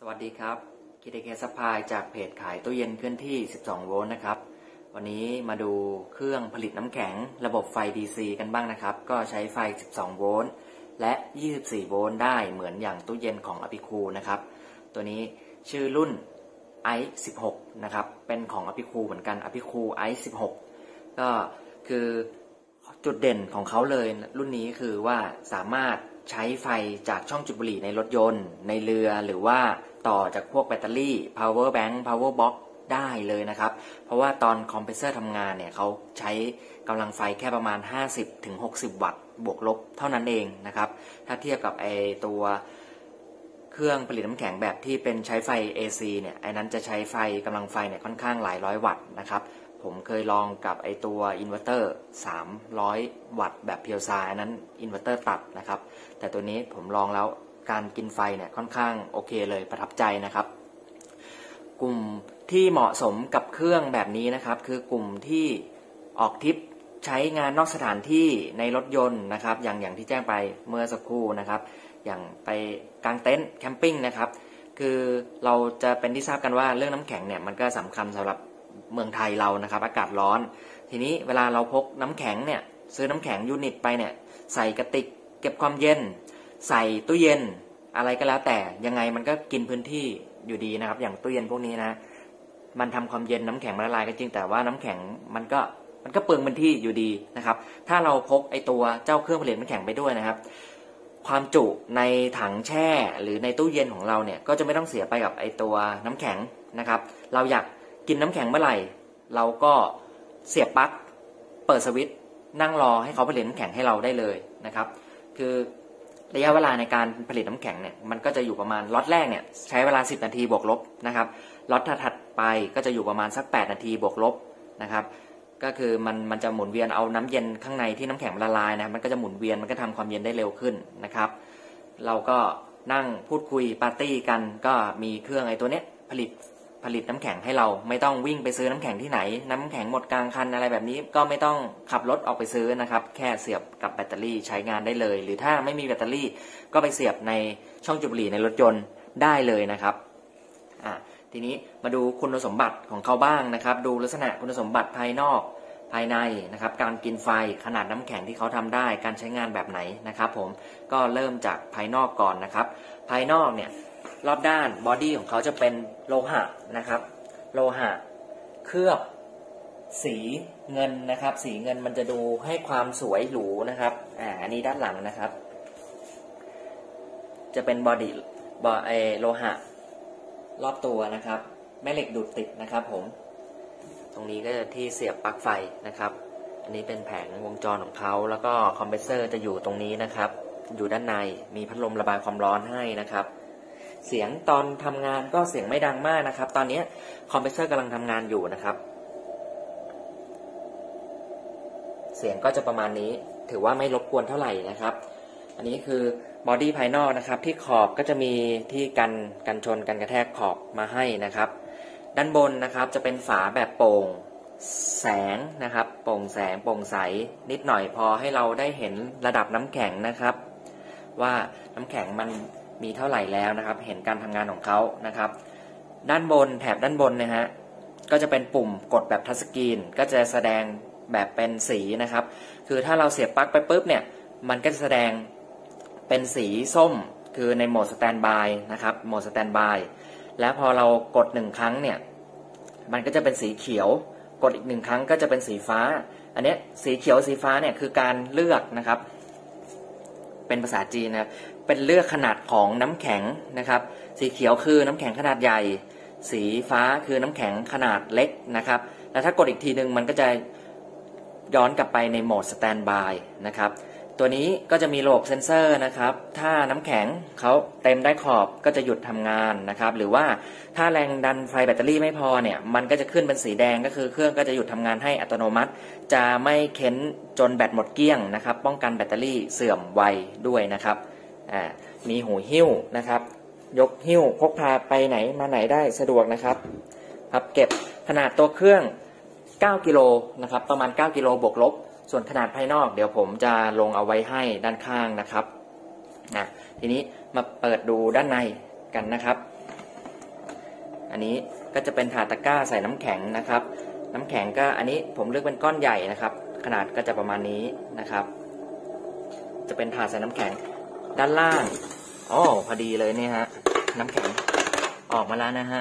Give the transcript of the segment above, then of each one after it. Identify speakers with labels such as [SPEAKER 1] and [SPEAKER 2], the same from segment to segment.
[SPEAKER 1] วัสดีครับกิตติเคซัพพลายจากเพจขายตู้เย็นเคลื่อนที่12โวลต์นะครับวันนี้มาดูเครื่องผลิตน้ำแข็งระบบไฟ DC กันบ้างนะครับก็ใช้ไฟ12โวลต์และ24โวลต์ได้เหมือนอย่างตู้เย็นของ Apicool นะครับตัวนี้ชื่อรุ่น Ice 16นะครับเป็นของ Apicool เหมือนกัน Apicool Ice 16ก็คือจุดเด่นของเขาเลยรุ่นนี้คือว่าสามารถใช้ไฟจากช่องจุดบุหรี่ในรถยนต์ในเรือหรือว่าต่อจากพวกแบตเตอรี่ power bank power box ได้เลยนะครับเพราะว่าตอนคอมเพรสเซอร์ทำงานเนี่ยเขาใช้กำลังไฟแค่ประมาณ 50-60 วัตต์บวกลบเท่านั้นเองนะครับถ้าเทียบกับตัวเครื่องผลิตน้ำแข็งแบบที่เป็นใช้ไฟ AC เนี่ยไอ้นั้นจะใช้ไฟกำลังไฟเนี่ยค่อนข้างหลายร้อยวัตต์นะครับผมเคยลองกับตัวอินเวอร์เตอร์300วัตต์แบบเพียวซายนั้นอินเวอร์เตอร์ตัดนะครับแต่ตัวนี้ผมลองแล้วการกินไฟเนี่ยค่อนข้างโอเคเลยประทับใจนะครับกลุ่มที่เหมาะสมกับเครื่องแบบนี้นะครับคือกลุ่มที่ออกทริปใช้งานนอกสถานที่ในรถยนต์นะครับอย่างที่แจ้งไปเมื่อสักครู่นะครับอย่างไปกางเต็นท์แคมปิ้งนะครับคือเราจะเป็นที่ทราบกันว่าเรื่องน้ำแข็งเนี่ยมันก็สำคัญสำหรับเมืองไทยเรานะครับอากาศร้อนทีนี้เวลาเราพกน้ำแข็งเนี่ยซื้อน้ำแข็งยูนิตไปเนี่ยใส่กระติกเก็บความเย็นใส่ตู้เย็นอะไรก็แล้วแต่ยังไงมันก็กินพื้นที่อยู่ดีนะครับอย่างตู้เย็นพวกนี้นะมันทำความเย็นน้ำแข็งละลายก็จริงแต่ว่าน้ำแข็งมันก็เปลืองพื้นที่อยู่ดีนะครับถ้าเราพกตัวเจ้าเครื่องผลิตน้ำแข็งไปด้วยนะครับความจุในถังแช่หรือในตู้เย็นของเราเนี่ยก็จะไม่ต้องเสียไปกับตัวน้ำแข็งนะครับเราอยากกินน้ำแข็งเมื่อไหร่เราก็เสียบปลั๊กเปิดสวิตช์นั่งรอให้เขาผลิตน้ำแข็งให้เราได้เลยนะครับคือระยะเวลาในการผลิตน้ำแข็งเนี่ยมันก็จะอยู่ประมาณล็อตแรกเนี่ยใช้เวลา10นาทีบวกลบนะครับล็อตถัดไปก็จะอยู่ประมาณสัก8นาทีบวกลบนะครับก็คือมันจะหมุนเวียนเอาน้ำเย็นข้างในที่น้ำแข็งละลายนะมันก็จะหมุนเวียนมันก็ทำความเย็นได้เร็วขึ้นนะครับเราก็นั่งพูดคุยปาร์ตี้กันก็มีเครื่องตัวเนี้ยผลิตน้ำแข็งให้เราไม่ต้องวิ่งไปซื้อน้ำแข็งที่ไหนน้ำแข็งหมดกลางคันอะไรแบบนี้ก็ไม่ต้องขับรถออกไปซื้อนะครับแค่เสียบกับแบตเตอรี่ใช้งานได้เลยหรือถ้าไม่มีแบตเตอรี่ก็ไปเสียบในช่องจุดบุหรี่ในรถยนต์ได้เลยนะครับทีนี้มาดูคุณสมบัติของเขาบ้างนะครับดูลักษณะคุณสมบัติภายนอกภายในนะครับการกินไฟขนาดน้ำแข็งที่เขาทำได้การใช้งานแบบไหนนะครับผมก็เริ่มจากภายนอกก่อนนะครับภายนอกเนี่ยรอบด้านบอดี้ของเขาจะเป็นโลหะนะครับโลหะเคลือบสีเงินนะครับสีเงินมันจะดูให้ความสวยหรูนะครับอันนี้ด้านหลังนะครับจะเป็นบอดี้โลหะรอบตัวนะครับแม่เหล็กดูดติดนะครับผมตรงนี้ก็จะที่เสียบปลั๊กไฟนะครับอันนี้เป็นแผงวงจรของเขาแล้วก็คอมเพรสเซอร์จะอยู่ตรงนี้นะครับอยู่ด้านในมีพัดลมระบายความร้อนให้นะครับเสียงตอนทำงานก็เสียงไม่ดังมากนะครับตอนนี้คอมเพรสเซอร์กำลังทำงานอยู่นะครับเสียงก็จะประมาณนี้ถือว่าไม่รบกวนเท่าไหร่นะครับอันนี้คือบอดี้ภายนอกนะครับที่ขอบก็จะมีที่กันชนกันกระแทกขอบมาให้นะครับด้านบนนะครับจะเป็นฝาแบบโปร่งแสงนะครับโปร่งแสงโปร่งใสนิดหน่อยพอให้เราได้เห็นระดับน้ำแข็งนะครับว่าน้ำแข็งมันมีเท่าไหร่แล้วนะครับเห็นการทำงานของเขานะครับด้านบนแถบด้านบนนะฮะก็จะเป็นปุ่มกดแบบทัชสกรีนก็จะแสดงแบบเป็นสีนะครับคือถ้าเราเสียบปลั๊กไปปุ๊บเนี่ยมันก็จะแสดงเป็นสีส้มคือในโหมดสแตนด์บายนะครับโหมดสแตนด์บายแล้วพอเรากด1ครั้งเนี่ยมันก็จะเป็นสีเขียวกดอีก1ครั้งก็จะเป็นสีฟ้าอันนี้สีเขียวสีฟ้าเนี่ยคือการเลือกนะครับเป็นภาษาจีนนะครับเป็นเลือกขนาดของน้ำแข็งนะครับสีเขียวคือน้ำแข็งขนาดใหญ่สีฟ้าคือน้ำแข็งขนาดเล็กนะครับแล้วถ้ากดอีกทีนึงมันก็จะย้อนกลับไปในโหมดสแตนด์บายนะครับตัวนี้ก็จะมีระบบเซ็นเซอร์นะครับถ้าน้ำแข็งเขาเต็มได้ขอบก็จะหยุดทำงานนะครับหรือว่าถ้าแรงดันไฟแบตเตอรี่ไม่พอเนี่ยมันก็จะขึ้นเป็นสีแดงก็คือเครื่องก็จะหยุดทำงานให้อัตโนมัติจะไม่เค้นจนแบตหมดเกลี้ยงนะครับป้องกันแบตเตอรี่เสื่อมไวด้วยนะครับมีหูหิ้วนะครับยกหิ้วพกพาไปไหนมาไหนได้สะดวกนะครับพับเก็บขนาดตัวเครื่อง9กิโลนะครับประมาณ9กิโลบวกลบส่วนขนาดภายนอกเดี๋ยวผมจะลงเอาไว้ให้ด้านข้างนะครับทีนี้มาเปิดดูด้านในกันนะครับอันนี้ก็จะเป็นถาดตะกร้าใส่น้ำแข็งนะครับน้ำแข็งก็อันนี้ผมเลือกเป็นก้อนใหญ่นะครับขนาดก็จะประมาณนี้นะครับจะเป็นถาดใส่น้ำแข็งด้านล่างอ๋อพอดีเลยเนี่ยฮะน้ำแข็งออกมาแล้วนะฮะ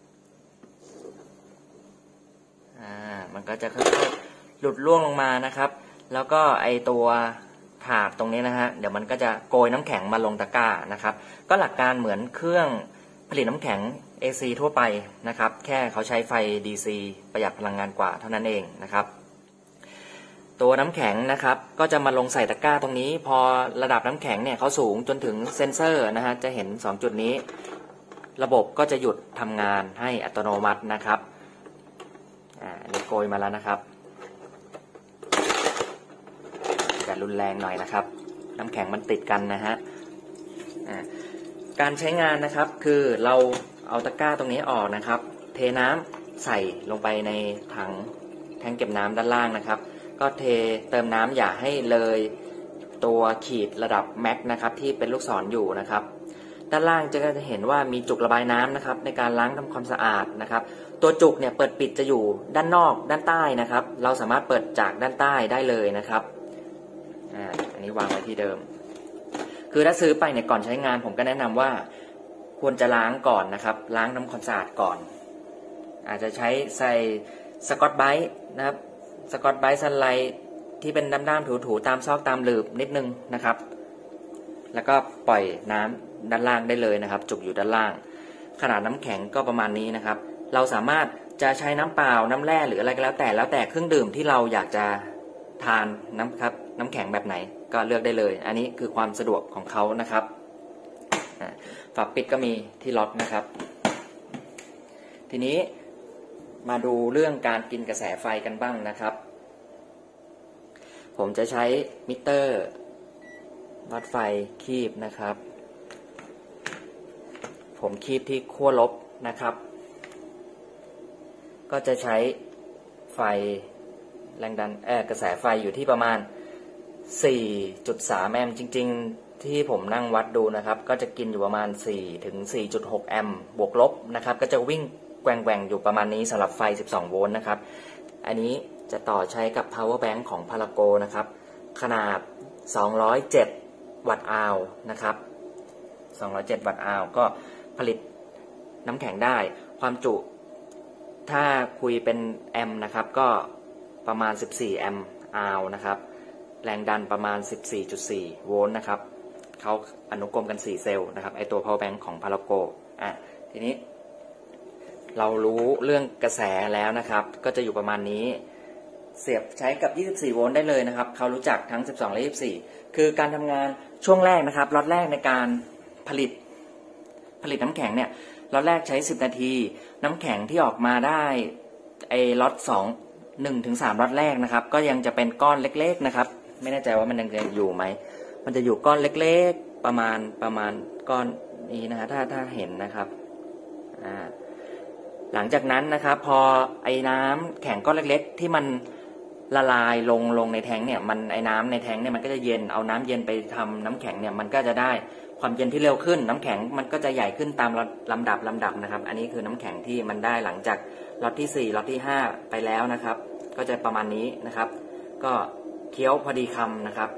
[SPEAKER 1] มันก็จะค่อยๆหลุดร่วงลงมานะครับแล้วก็ไอตัวถาดตรงนี้นะฮะเดี๋ยวมันก็จะโกยน้ำแข็งมาลงตะกร้านะครับก็หลักการเหมือนเครื่องผลิตน้ำแข็ง AC ทั่วไปนะครับแค่เขาใช้ไฟ DC ประหยัดพลังงานกว่าเท่านั้นเองนะครับตัวน้ำแข็งนะครับก็จะมาลงใส่ตะกร้าตรงนี้พอระดับน้ำแข็งเนี่ยเขาสูงจนถึงเซ็นเซอร์นะฮะจะเห็น2จุดนี้ระบบก็จะหยุดทำงานให้อัตโนมัตินะครับอันนี้โกยมาแล้วนะครับจะรุนแรงหน่อยนะครับน้ำแข็งมันติดกันนะฮะการใช้งานนะครับคือเราเอาตะกร้าตรงนี้ออกนะครับเทน้ำใส่ลงไปในถังแทงเก็บน้ำด้านล่างนะครับก็เทเติมน้ำอย่าให้เลยตัวขีดระดับแม็กนะครับที่เป็นลูกศรอยู่นะครับด้านล่างจะเห็นว่ามีจุกระบายน้ำนะครับในการล้างทำความสะอาดนะครับตัวจุกเนี่ยเปิดปิดจะอยู่ด้านนอกด้านใต้นะครับเราสามารถเปิดจากด้านใต้ได้เลยนะครับอันนี้วางไว้ที่เดิมคือถ้าซื้อไปเนี่ยก่อนใช้งานผมก็แนะนำว่าควรจะล้างก่อนนะครับล้างทำความสะอาดก่อนอาจจะใช้ใส่สกอตไบรท์นะครับสกอตไบรท์สไลด์ที่เป็นด้ามๆถูๆตามซอกตามหลืบนิดนึงนะครับแล้วก็ปล่อยน้ำด้านล่างได้เลยนะครับจุกอยู่ด้านล่างขนาดน้ำแข็งก็ประมาณนี้นะครับเราสามารถจะใช้น้ำเปล่าน้ำแร่หรืออะไรก็แล้วแต่เครื่องดื่มที่เราอยากจะทานน้ำแข็งแบบไหนก็เลือกได้เลยอันนี้คือความสะดวกของเขานะครับฝาปิดก็มีที่ล็อกนะครับทีนี้มาดูเรื่องการกินกระแสไฟกันบ้างนะครับผมจะใช้มิเตอร์วัดไฟคีบนะครับผมคีบที่ขั้วลบนะครับก็จะใช้ไฟแรงดันกระแสไฟอยู่ที่ประมาณ 4.3 แอมป์จริงๆที่ผมนั่งวัดดูนะครับก็จะกินอยู่ประมาณ4ถึง 4.6 แอมป์บวกลบนะครับก็จะวิ่งแกว่งอยู่ประมาณนี้สำหรับไฟ12โวลต์นะครับอันนี้จะต่อใช้กับ power bank ของ Parago นะครับขนาด207วัตต์อาวนะครับ207วัตต์อาวก็ผลิตน้ำแข็งได้ความจุถ้าคุยเป็นแอมป์นะครับก็ประมาณ14แอมป์อาวนะครับแรงดันประมาณ 14.4 โวลต์นะครับเขาอนุกรมกัน4เซลล์นะครับไอตัว power bank ของ Parago ทีนี้เรารู้เรื่องกระแสแล้วนะครับก็จะอยู่ประมาณนี้เสียบใช้กับ24โวลต์ได้เลยนะครับเขารู้จักทั้ง12และ24คือการทำงานช่วงแรกนะครับล็อตแรกในการผลิตน้ำแข็งเนี่ยล็อตแรกใช้10นาทีน้ำแข็งที่ออกมาได้ไอ้ล็อต1 ถึง 3ล็อตแรกนะครับก็ยังจะเป็นก้อนเล็กๆนะครับไม่แน่ใจว่ามันยังอยู่ไหมมันจะอยู่ก้อนเล็กๆประมาณก้อนนี้นะฮะถ้าเห็นนะครับหลังจากนั้นนะครับพอไอ้น้ำแข็งก้อนเล็กๆที่มันละลายลงในแทงเนี่ยมันไอ้น้ำในแทงเนี่ยมันก็จะเย็นเอาน้ำเย็นไปทำน้ำแข็งเนี่ยมันก็จะได้ความเย็นที่เร็วขึ้นน้ำแข็งมันก็จะใหญ่ขึ้นตามลำดับนะครับอันนี้คือน้ำแข็งที่มันได้หลังจากล็อตที่4ล็อตที่5ไปแล้วนะครับก็จะประมาณนี้นะครับก็เคี้ยวพอดีคำนะครับ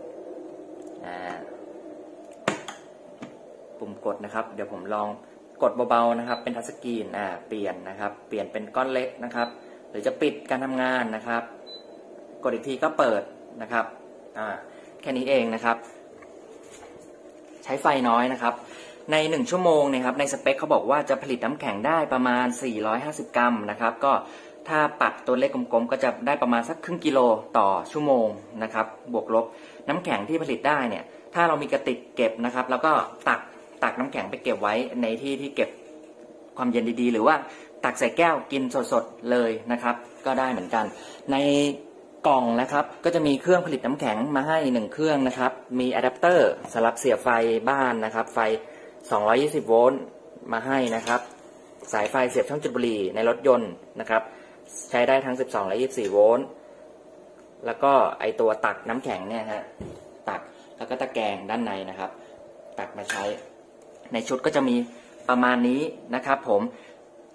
[SPEAKER 1] ปุ่มกดนะครับเดี๋ยวผมลองกดเบาๆนะครับเป็นทัชสกรีนเปลี่ยนนะครับเปลี่ยนเป็นก้อนเล็กนะครับหรือจะปิดการทำงานนะครับกดอีกทีก็เปิดนะครับแค่นี้เองนะครับใช้ไฟน้อยนะครับใน1ชั่วโมงนะครับในสเปคเขาบอกว่าจะผลิตน้ำแข็งได้ประมาณ450กรัมนะครับก็ถ้าปัดตัวเลขกลมๆก็จะได้ประมาณสักครึ่งกิโลต่อชั่วโมงนะครับบวกลบน้ำแข็งที่ผลิตได้เนี่ยถ้าเรามีกระติกเก็บนะครับแล้วก็ตักน้ำแข็งไปเก็บไว้ในที่เก็บความเย็นดีๆหรือว่าตักใส่แก้วกินสดๆเลยนะครับก็ได้เหมือนกันในกล่องนะครับก็จะมีเครื่องผลิตน้ำแข็งมาให้1เครื่องนะครับมีอะแดปเตอร์สำหรับเสียบไฟบ้านนะครับไฟ220โวลต์มาให้นะครับสายไฟเสียบช่องจุดบุหรี่ในรถยนต์นะครับใช้ได้ทั้ง12และ24โวลต์แล้วก็ไอตัวตักน้ำแข็งเนี่ยฮะตักแล้วก็ตะแกรงด้านในนะครับตักมาใช้ในชุดก็จะมีประมาณนี้นะครับผม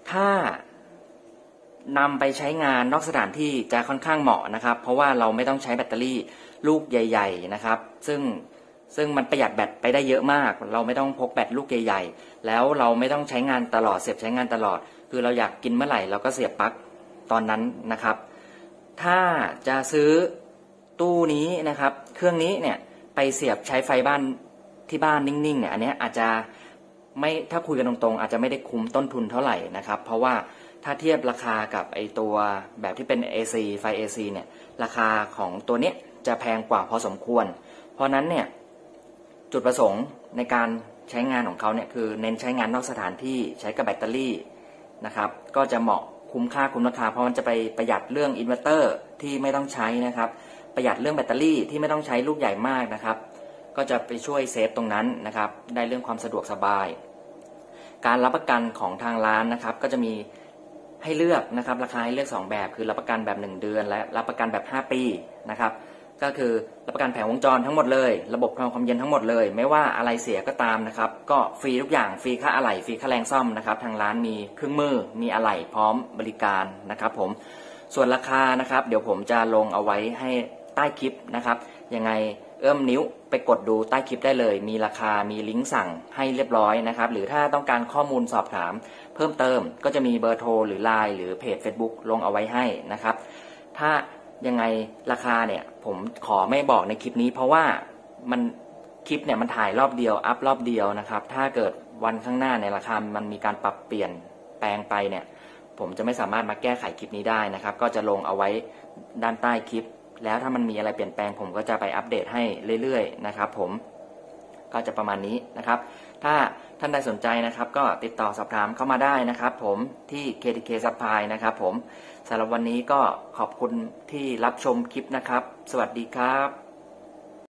[SPEAKER 1] ถ้านำไปใช้งานนอกสถานที่จะค่อนข้างเหมาะนะครับเพราะว่าเราไม่ต้องใช้แบตเตอรี่ลูกใหญ่ๆนะครับซึ่งมันประหยัดแบตไปได้เยอะมากเราไม่ต้องพกแบตลูกใหญ่ๆแล้วเราไม่ต้องใช้งานตลอดเสียบใช้งานตลอดคือเราอยากกินเมื่อไหร่เราก็เสียบปลั๊กตอนนั้นนะครับถ้าจะซื้อตู้นี้นะครับเครื่องนี้เนี่ยไปเสียบใช้ไฟบ้านที่บ้านนิ่งๆเนี่ยอันนี้อาจจะไม่ถ้าคุยกันตรงๆอาจจะไม่ได้คุ้มต้นทุนเท่าไหร่นะครับเพราะว่าถ้าเทียบราคากับไอตัวแบบที่เป็น AC ไฟ AC เนี่ยราคาของตัวนี้จะแพงกว่าพอสมควรเพราะนั้นเนี่ยจุดประสงค์ในการใช้งานของเขาเนี่ยคือเน้นใช้งานนอกสถานที่ใช้กับแบตเตอรี่นะครับก็จะเหมาะคุ้มค่าคุ้มราคาเพราะมันจะไปประหยัดเรื่องอินเวอร์เตอร์ที่ไม่ต้องใช้นะครับประหยัดเรื่องแบตเตอรี่ที่ไม่ต้องใช้ลูกใหญ่มากนะครับก็จะไปช่วยเซฟตรงนั้นนะครับได้เรื่องความสะดวกสบายการรับประกันของทางร้านนะครับก็จะมีให้เลือกนะครับราคาให้เลือก2แบบคือรับประกันแบบ1เดือนและรับประกันแบบ5ปีนะครับก็คือรับประกันแผงวงจรทั้งหมดเลยระบบความเย็นทั้งหมดเลยไม่ว่าอะไรเสียก็ตามนะครับก็ฟรีทุกอย่างฟรีค่าอะไหล่ฟรีค่าแรงซ่อมนะครับทางร้านมีเครื่องมือมีอะไหล่พร้อมบริการนะครับผมส่วนราคานะครับเดี๋ยวผมจะลงเอาไว้ให้ใต้คลิปนะครับยังไงเอื้อมนิ้วไปกดดูใต้คลิปได้เลยมีราคามีลิงก์สั่งให้เรียบร้อยนะครับหรือถ้าต้องการข้อมูลสอบถามเพิ่มเติมก็จะมีเบอร์โทรหรือ LINE หรือเพจ Facebook ลงเอาไว้ให้นะครับถ้ายังไงราคาเนี่ยผมขอไม่บอกในคลิปนี้เพราะว่ามันคลิปเนี่ยมันถ่ายรอบเดียวอัพรอบเดียวนะครับถ้าเกิดวันข้างหน้าในราคามันมีการปรับเปลี่ยนแปลงไปเนี่ยผมจะไม่สามารถมาแก้ไขคลิปนี้ได้นะครับก็จะลงเอาไว้ด้านใต้คลิปแล้วถ้ามันมีอะไรเปลี่ยนแปลงผมก็จะไปอัปเดตให้เรื่อยๆนะครับผมก็จะประมาณนี้นะครับถ้าท่านใดสนใจนะครับก็ติดต่อสอบถามเข้ามาได้นะครับผมที่ KTK Supply นะครับผมสำหรับวันนี้ก็ขอบคุณที่รับชมคลิปนะครับสวัสดีครับ